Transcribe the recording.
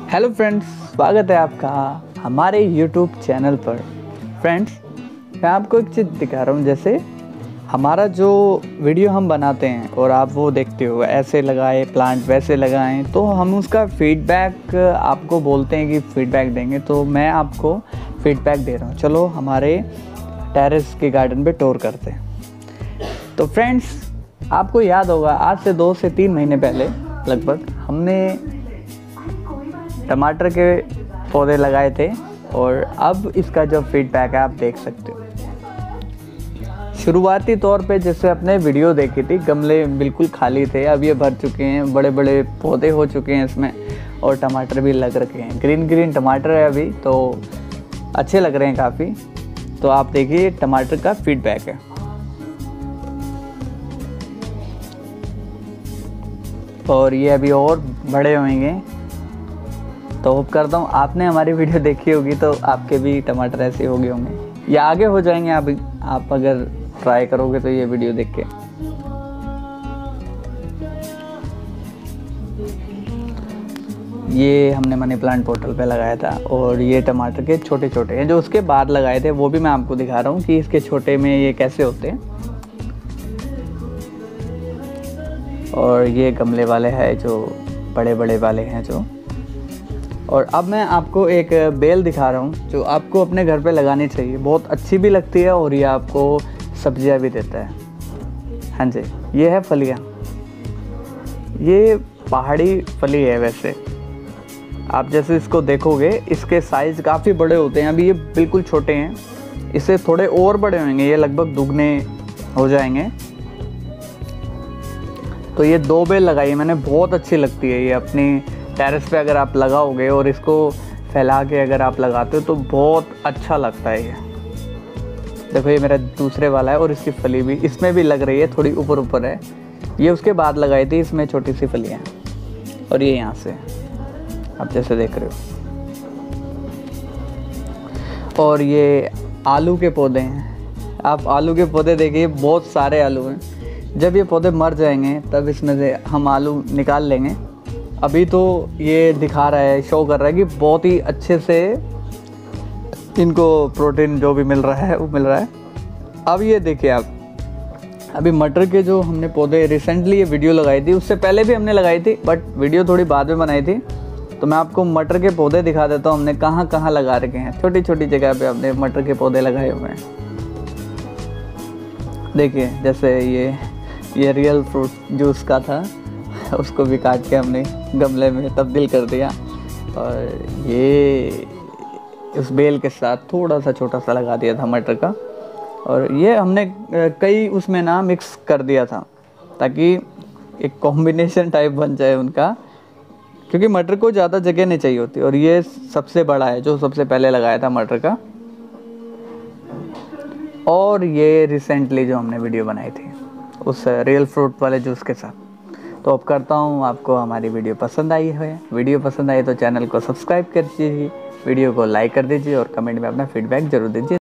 Hello friends, स्वागत है आपका हमारे यूट्यूब चैनल पर। फ्रेंड्स, मैं आपको एक चीज़ दिखा रहा हूँ। जैसे हमारा जो वीडियो हम बनाते हैं और आप वो देखते हो, ऐसे लगाए प्लांट वैसे लगाएं, तो हम उसका फीडबैक आपको बोलते हैं कि फीडबैक देंगे। तो मैं आपको फीडबैक दे रहा हूँ। चलो हमारे टेरेस के गार्डन पे टूर करते हैं। तो फ्रेंड्स, आपको याद होगा आज से 2 से 3 महीने पहले लगभग हमने टमाटर के पौधे लगाए थे और अब इसका जो फीडबैक है आप देख सकते हो। शुरुआती तौर पे जैसे अपने वीडियो देखी थी, गमले बिल्कुल खाली थे, अब ये भर चुके हैं, बड़े बड़े पौधे हो चुके हैं इसमें और टमाटर भी लग रखे हैं। ग्रीन ग्रीन टमाटर है अभी, तो अच्छे लग रहे हैं काफ़ी। तो आप देखिए टमाटर का फीडबैक है। और ये अभी और बड़े होंगे। तो होप करता हूँ आपने हमारी वीडियो देखी होगी तो आपके भी टमाटर ऐसे हो गए होंगे या आगे हो जाएंगे आप अगर ट्राई करोगे तो ये वीडियो देख के। ये हमने मनी प्लांट पोर्टल पे लगाया था और ये टमाटर के छोटे छोटे हैं। जो उसके बाद लगाए थे वो भी मैं आपको दिखा रहा हूँ कि इसके छोटे में ये कैसे होते हैं। और ये गमले वाले हैं जो बड़े बड़े वाले हैं जो। और अब मैं आपको एक बेल दिखा रहा हूँ जो आपको अपने घर पे लगानी चाहिए। बहुत अच्छी भी लगती है और ये आपको सब्जियाँ भी देता है। हाँ जी, ये है फलियाँ। ये पहाड़ी फली है। वैसे आप जैसे इसको देखोगे इसके साइज़ काफ़ी बड़े होते हैं। अभी ये बिल्कुल छोटे हैं, इससे थोड़े और बड़े होंगे, ये लगभग दुगने हो जाएंगे। तो ये 2 बेल लगाई है मैंने, बहुत अच्छी लगती है ये। अपनी टेरेस पे अगर आप लगाओगे और इसको फैला के अगर आप लगाते हो तो बहुत अच्छा लगता है ये। देखो ये मेरा दूसरे वाला है और इसकी फली भी इसमें भी लग रही है, थोड़ी ऊपर ऊपर है। ये उसके बाद लगाई थी, इसमें छोटी सी फलियाँ और ये यहाँ से आप जैसे देख रहे हो। और ये आलू के पौधे हैं। आप आलू के पौधे देखिए, बहुत सारे आलू हैं। जब ये पौधे मर जाएंगे तब इसमें से हम आलू निकाल लेंगे। अभी तो ये दिखा रहा है, शो कर रहा है कि बहुत ही अच्छे से इनको प्रोटीन जो भी मिल रहा है वो मिल रहा है। अब ये देखिए आप, अभी मटर के जो हमने पौधे रिसेंटली ये वीडियो लगाई थी, उससे पहले भी हमने लगाई थी बट वीडियो थोड़ी बाद में बनाई थी। तो मैं आपको मटर के पौधे दिखा देता हूँ हमने कहाँ कहाँ लगा रखे हैं। छोटी छोटी जगह पे हमने मटर के पौधे लगाए हुए हैं। देखिए जैसे ये रियल फ्रूट जूस का था, उसको भी काट के हमने गमले में तब्दील कर दिया। और ये उस बेल के साथ थोड़ा सा छोटा सा लगा दिया था मटर का। और ये हमने कई उसमें ना मिक्स कर दिया था ताकि एक कॉम्बिनेशन टाइप बन जाए उनका, क्योंकि मटर को ज़्यादा जगह नहीं चाहिए होती। और ये सबसे बड़ा है जो सबसे पहले लगाया था मटर का। और ये रिसेंटली जो हमने वीडियो बनाई थी उस रियल फ्रूट वाले जूस के साथ। तो अब करता हूँ आपको हमारी वीडियो पसंद आई है। वीडियो पसंद आई तो चैनल को सब्सक्राइब कर दीजिए, वीडियो को लाइक कर दीजिए और कमेंट में अपना फीडबैक ज़रूर दीजिए।